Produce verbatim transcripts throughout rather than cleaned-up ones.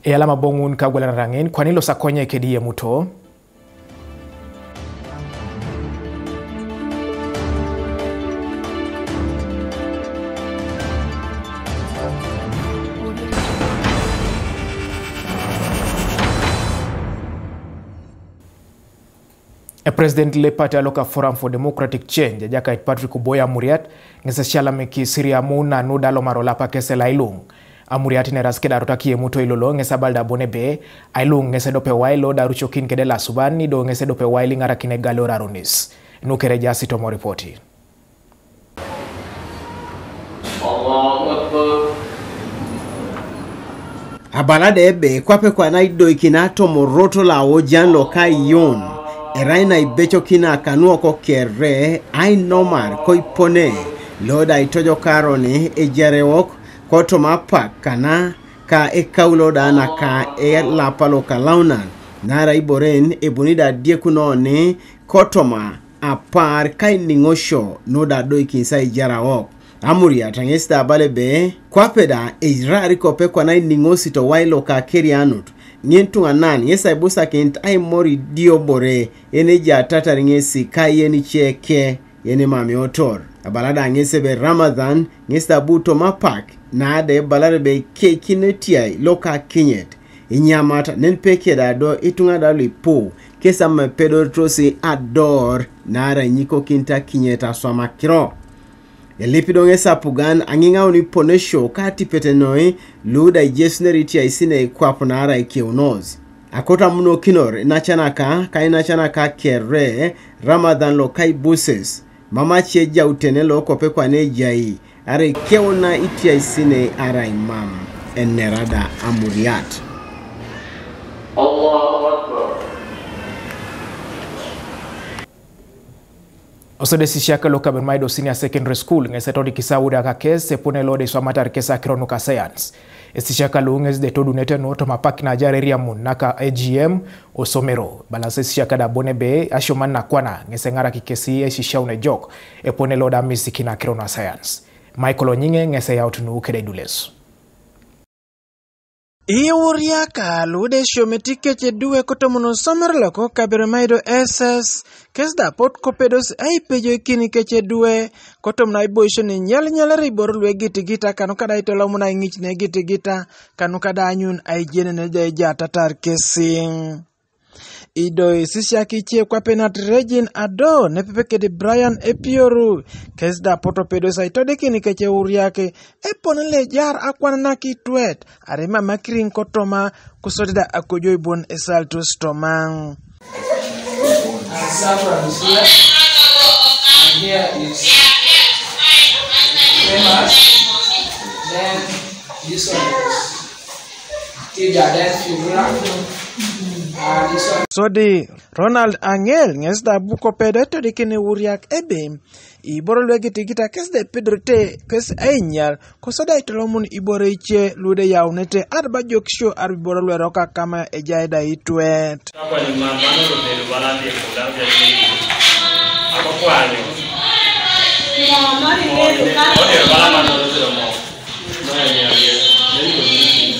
E alama bongun kagwela rangin kwani lo sakonye kedi IYEMUTO. A President le party aloka Forum for Democratic Change jaka Patrick Boya Muriat ngese shala meki siria muna no dalo marola pa kese lailung Amuriat ne raske daruta ki IYEMUTO ilolo ngese balda bonebe ailung ngese dope wailo darucho kin kede la subani do ngese dope waili ngara kine galora ronis nukere jasi tomo reporti Abalade ebe kwape kwa naido ikinato moroto la ojan loka yon Eraina ibecho kina kanuo ko kere ai nomar ko ipone loda itojo karone e jarewok ko to mapak kana ka e kauloda na ka e la palo kalaunan nara iboren e bunida die kunone kotoma apar kai ningosho noda do ikinsa ijarawok amuri atangesta balebe kwapeda e rari ko pe kwa nai ningosi to wailo ka kerianut Nientunga nani, yesa ibusa kent ay mori dio bore, yene ja tata ngesi kai yeni cheke, yene mami otor. Abalada ngese be Ramadan, ngesta buto mapak, na ade balada be keki netiai loka kinyet. Inyamata nenpeke da do itunga dalu ipo, kesa me pedor trosi ador, na ara nyiko kinta kinyeta swama kiro. Elipido ngesa pugan anginga uniponesho kati petenoi luda ijesneriti ya isine kwa punara ikionoz. Akota muno kinor inachanaka ka inachanaka kere Ramadan lo kai buses. Mama cheja utenelo kope kwa nejai. Are keona iti ya isine ara imam enerada Amuriat. Allahu Akbar. Osode sishaka loka bermaido senior secondary school ngese todi kisawuda ka kese pone lode swamatar kesa kirono ka science. Esishaka lunges de todu nete no to mapak na jareria mun naka A G M osomero. Balase sishaka da bonebe ashoman na kwana ngese ngara kikesi e shishaune jok e pone loda misiki na kirono science. Michael Onyinge ngese ya utunu kede dulesu. Iuria ka lude shometi keche duwe kotomono somer loko kabermaido S S kesda pot kopedos ai pejo kini keche duwe kotomna iboisho ni nyal nyalare ibor lwe giti gita kanu kada itola muna ingich ne giti gita kanu kada anyun ai jene ne jay jata tar kesing Idoi sisiaki chie kwa penat Regin Ado nepepeke de Brian Epioru kesda potopedo saitode kini keche uriake eponele jar akwana naki tuet arema makirin kotoma kusodida akojoi bon esalto stomang. And saffron is here. And here is famous. Then this one is Tija, then figura. Sodi Ronald Angel ngesda buko pedo to dikini uriak ebe iboro lwegi tigita kesde pedrote kes ainyal kosoda itolomun iboro iche lude yaunete arba joksho arboro lweroka kama ejaida itwet hapa ni mambano rotelo balandi kudavya ni hapo kwani no mari ne ka ode balama no rotelo mo no ya ya ni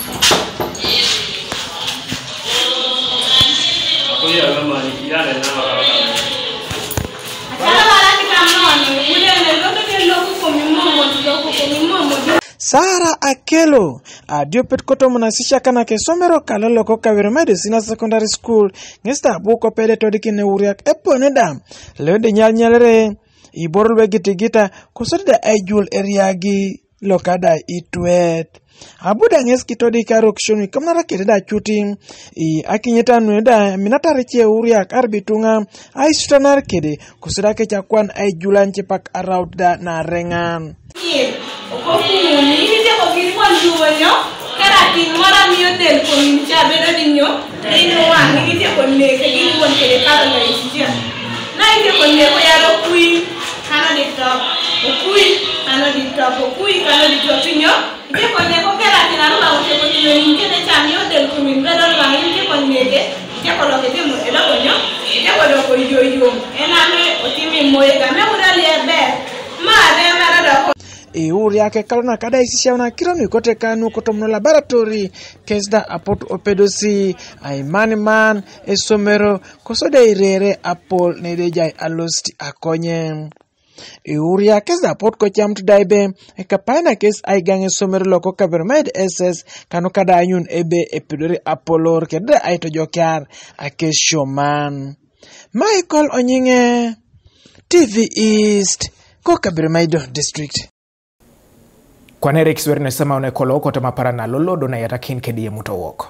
Sara Akelo adiopet koto munasisha kana ke somero kalolo ko kawermede sina secondary school ngesta buko pede todikine uriak eponeda lede nyal nyalere iborulwe gitigita kusodida ajul eriagi lokada itwet Abuda ngeski todi karo kishoni kamara kededa chuting i akinyeta nueda minatare che uriak arbitunga ai stanar kede kusira ke chakwan ai julan cepak araut da na rengan Okoku ni ni ko kiri kwa njuwanyo kara tin mara miyo del ko min cha bedo dinyo ino wa ni ni ko ne ke ni won kede kala na isija na ite ko ne ko yaro kui kana de top kui kana de top kui kana de top tinyo ite ko ne ko kara tin aru ba ko ko ni ni kede cha miyo del ko min bedo wa ni ite ko ne ke ite ko lo ke te mo ela ko nyo ite ko do ko yo yo ena me otimi moye ga me ura le be ma de mara do e uri yake kalona kada isisha na kiromi kote kanu kotomno laboratory kesda apot opedosi ay maniman e somero kosode irere apol ne dejai alosti akonye e uri yake za apot ko chamtu daibe e kapana kes ay gange somero loko kabermaid ss kanu kada anyun ebe epidori apolor kedda ay to jokyar akes shoman Michael Onyinge T V East ko Kabermaido District. Kwanere kiswerne sema unekolo kote mapara na lolo dona yatakin kediye muto woko.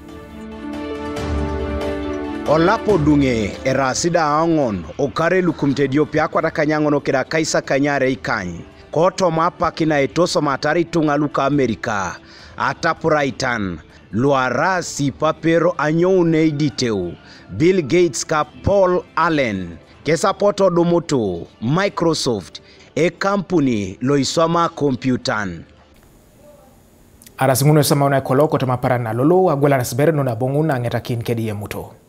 Olapo dunge era sida angon okare lukumte diopia kwa takanyangono kira kaisa kanyare ikany. Koto mapa kina etoso matari tunga luka Amerika. Atapuraitan. Luara si papero anyo neiditeu. Bill Gates ka Paul Allen. Kesa poto domoto Microsoft e kampuni loisoma computan. Arasimuno sama una koloko to mapara na lolo agwela nasibere nuna bonguna ngetakin kediye muto.